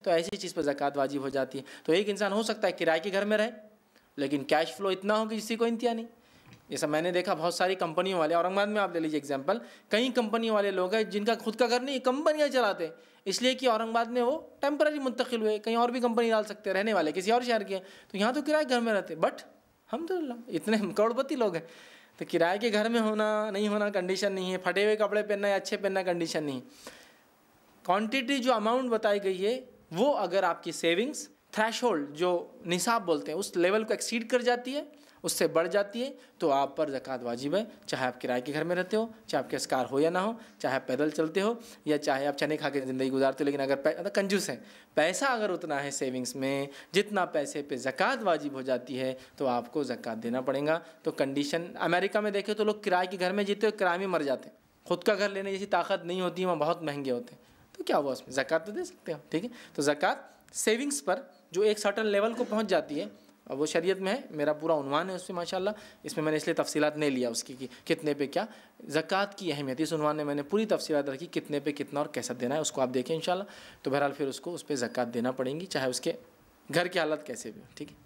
تو ایسی چیز پہ زکوٰۃ واجب ہو جاتی ہے. تو ایک انسان ہو سکتا ہے کرائے کے گھر میں رہے لیکن کیش فلو اتنا ہو کہ کسی کو انتہا نہیں. جیسا میں نے دیکھا بہت ساری کمپنیوں والے، اورنگ آباد میں آپ لے لیجیے اگزامپل، کئی کمپنیوں والے لوگ ہیں جن کا خود کا گھر نہیں، کمپنیاں چلاتے ہیں، اس لیے کہ اورنگ آباد میں وہ ٹیمپرری منتقل ہوئے، کہیں اور بھی کمپنی ڈال سکتے ہیں، رہنے والے کسی اور شہر کے ہیں، تو یہاں تو کرائے گھر میں رہتے. بٹ الحمدللہ اتنے کروڑپتی لوگ ہیں. تو کرائے کے گھر میں ہونا نہیں ہونا کنڈیشن نہیں ہے، پھٹے ہوئے کپڑے پہننا یا اچھے پہننا کنڈیشن نہیں. کوانٹٹی جو اماؤنٹ بتائی گئی ہے وہ اگر آپ کی سیونگس تھریش ہولڈ جو نصاب بولتے ہیں اس لیول کو ایکسیڈ کر جاتی ہے، اس سے بڑھ جاتی ہے، تو آپ پر زکوٰۃ واجب ہے. چاہے آپ کرائے کے گھر میں رہتے ہو، چاہے آپ کے اسکار ہو یا نہ ہو، چاہے آپ پیدل چلتے ہو، یا چاہے آپ چنے کھا کے زندگی گزارتے ہو، لیکن اگر کنجوس ہے، پیسہ اگر اتنا ہے سیونگس میں جتنا پیسے پہ زکوٰۃ واجب ہو جاتی ہے تو آپ کو زکوٰۃ دینا پڑے گا. تو کنڈیشن امریکہ میں دیکھیں تو لوگ کرائے کے گھر میں جیتے ہوئے کرائے میں مر جاتے ہیں، خود کا گھر لینے جیسی طاقت نہیں ہوتی، وہاں بہت مہنگے ہوتے ہیں. تو کیا ہوا اس میں زکوٰۃ تو دے سکتے ہو، ٹھیک ہے. تو زکوٰۃ سیونگس پر جو ایک سرٹن لیول کو پہنچ جاتی ہے، اور وہ شریعت میں ہے، میرا پورا عنوان ہے اس پہ ماشاءاللہ، اس میں نے اس لیے تفصیلات نہیں لیا اس کی کہ کتنے پہ کیا. زکوٰۃ کی اہمیت اس عنوان میں نے پوری تفصیلات رکھی، کتنے پہ کتنا اور کیسا دینا ہے اس کو آپ دیکھیں انشاءاللہ. تو بہرحال پھر اس کو اس پہ زکوٰۃ دینا پڑیں گی، چاہے اس کے گھر کی حالت کیسے بھی ہو، ٹھیک ہے.